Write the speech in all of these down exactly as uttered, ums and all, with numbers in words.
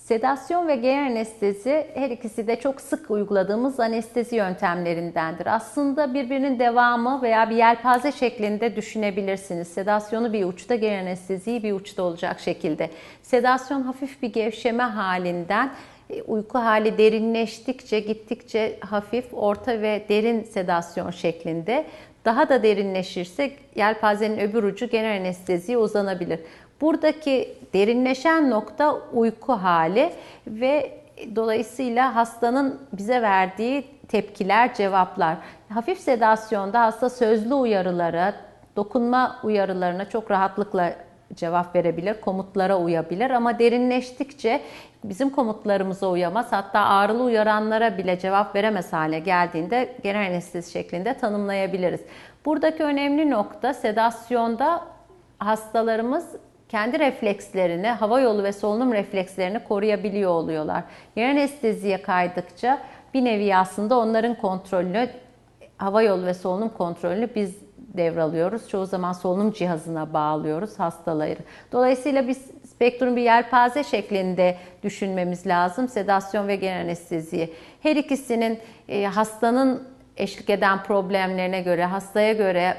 Sedasyon ve genel anestezi her ikisi de çok sık uyguladığımız anestezi yöntemlerindendir. Aslında birbirinin devamı veya bir yelpaze şeklinde düşünebilirsiniz. Sedasyonu bir uçta, genel anesteziyi bir uçta olacak şekilde. Sedasyon hafif bir gevşeme halinden uyku hali derinleştikçe, gittikçe hafif, orta ve derin sedasyon şeklinde. Daha da derinleşirse yelpazenin öbür ucu genel anesteziye uzanabilir. Buradaki derinleşen nokta uyku hali ve dolayısıyla hastanın bize verdiği tepkiler, cevaplar. Hafif sedasyonda hasta sözlü uyarılara, dokunma uyarılarına çok rahatlıkla cevap verebilir, komutlara uyabilir ama derinleştikçe bizim komutlarımıza uyamaz. Hatta ağrılı uyaranlara bile cevap veremez hale geldiğinde genel anestezi şeklinde tanımlayabiliriz. Buradaki önemli nokta sedasyonda hastalarımız kendi reflekslerini, hava yolu ve solunum reflekslerini koruyabiliyor oluyorlar. Genel anesteziye kaydıkça bir nevi aslında onların kontrolünü, hava yolu ve solunum kontrolünü biz devralıyoruz. Çoğu zaman solunum cihazına bağlıyoruz hastaları. Dolayısıyla biz spektrum bir yelpaze şeklinde düşünmemiz lazım. Sedasyon ve genel anesteziyi. Her ikisinin e, hastanın eşlik eden problemlerine göre, hastaya göre,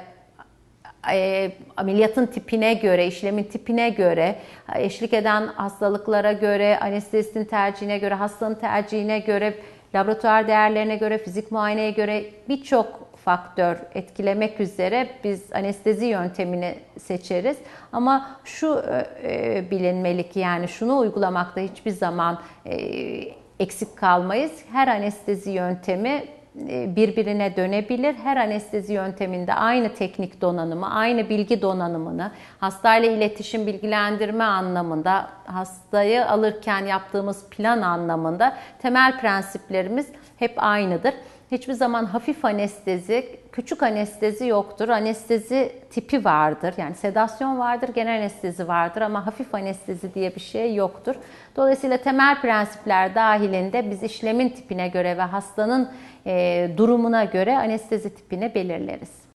E, ameliyatın tipine göre, işlemin tipine göre, eşlik eden hastalıklara göre, anestezistin tercihine göre, hastanın tercihine göre, laboratuvar değerlerine göre, fizik muayeneye göre birçok faktör etkilemek üzere biz anestezi yöntemini seçeriz. Ama şu e, bilinmeli ki yani şunu uygulamakta hiçbir zaman e, eksik kalmayız. Her anestezi yöntemi birbirine dönebilir. Her anestezi yönteminde aynı teknik donanımı, aynı bilgi donanımını, hastayla iletişim, bilgilendirme anlamında, hastayı alırken yaptığımız plan anlamında temel prensiplerimiz hep aynıdır. Hiçbir zaman hafif anestezi, küçük anestezi yoktur. Anestezi tipi vardır. Yani sedasyon vardır, genel anestezi vardır ama hafif anestezi diye bir şey yoktur. Dolayısıyla temel prensipler dahilinde biz işlemin tipine göre ve hastanın e, durumuna göre anestezi tipini belirleriz.